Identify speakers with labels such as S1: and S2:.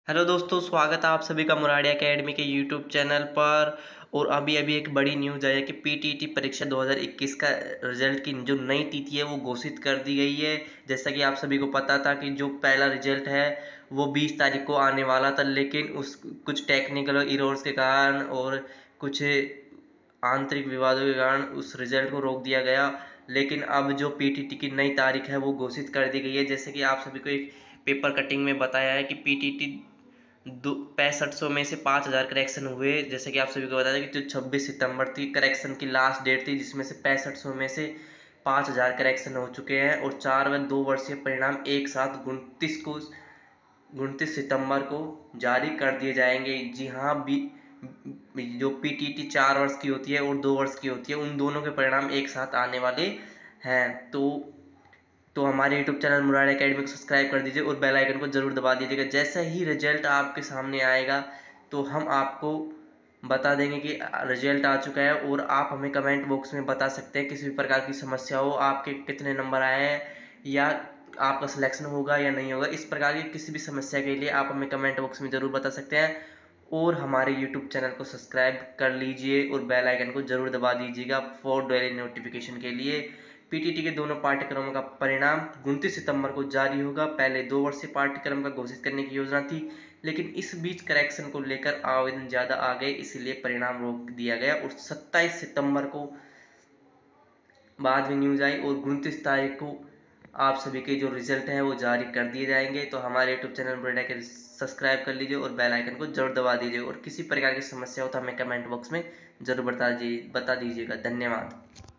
S1: Hello दोस्तों, स्वागत है आप सभी का मुरारी एकेडमी के यूट्यूब चैनल पर। और अभी अभी एक बड़ी न्यूज़ आई है कि पीटीटी परीक्षा 2021 का रिजल्ट की जो नई तिथि है वो घोषित कर दी गई है। जैसा कि आप सभी को पता था कि जो पहला रिजल्ट है वो 20 तारीख को आने वाला था, लेकिन उस कुछ टेक्निकल इरोर्स के कारण और कुछ आंतरिक विवादों के कारण उस रिजल्ट को रोक दिया गया। लेकिन अब जो पीटीटी की नई तारीख है वो घोषित कर दी गई है। जैसे कि आप सभी को एक पेपर कटिंग में बताया है कि पीटीटी 6500 में से 5000 करेक्शन हुए। जैसे कि आप सभी को बताया कि जो 26 सितंबर थी करेक्शन की लास्ट डेट थी, जिसमें से 6500 में से 5000 करेक्शन हो चुके हैं और 4 व 2 वर्षीय परिणाम एक साथ 29 सितंबर को जारी कर दिए जाएंगे। जी हाँ, जो पीटीटी 4 वर्ष की होती है और 2 वर्ष की होती है, उन दोनों के परिणाम एक साथ आने वाले हैं। तो हमारे यूट्यूब चैनल मुरारी एकेडमी को सब्सक्राइब कर दीजिए और बेल आइकन को जरूर दबा दीजिएगा। जैसे ही रिजल्ट आपके सामने आएगा तो हम आपको बता देंगे कि रिजल्ट आ चुका है। और आप हमें कमेंट बॉक्स में बता सकते हैं किसी भी प्रकार की समस्या हो, आपके कितने नंबर आए हैं या आपका सिलेक्शन होगा या नहीं होगा, इस प्रकार की किसी भी समस्या के लिए आप हमें कमेंट बॉक्स में ज़रूर बता सकते हैं। और हमारे यूट्यूब चैनल को सब्सक्राइब कर लीजिए और बेल आइकन को जरूर दबा दीजिएगा फॉर डेली नोटिफिकेशन के लिए। पीटीटी के दोनों पाठ्यक्रमों का परिणाम 29 सितंबर को जारी होगा। पहले 2 वर्षीय पाठ्यक्रम का घोषित करने की योजना थी, लेकिन इस बीच करेक्शन को लेकर आवेदन ज़्यादा आ गए, इसलिए परिणाम रोक दिया गया और 27 सितंबर को बाद में न्यूज़ आई और 29 तारीख को आप सभी के जो रिजल्ट है वो जारी कर दिए जाएंगे। तो हमारे यूट्यूब चैनल मुरारी के सब्सक्राइब कर लीजिए और बेल आइकन को जरूर दबा दीजिए। और किसी प्रकार की समस्या हो तो हमें कमेंट बॉक्स में जरूर बता दीजिएगा। धन्यवाद।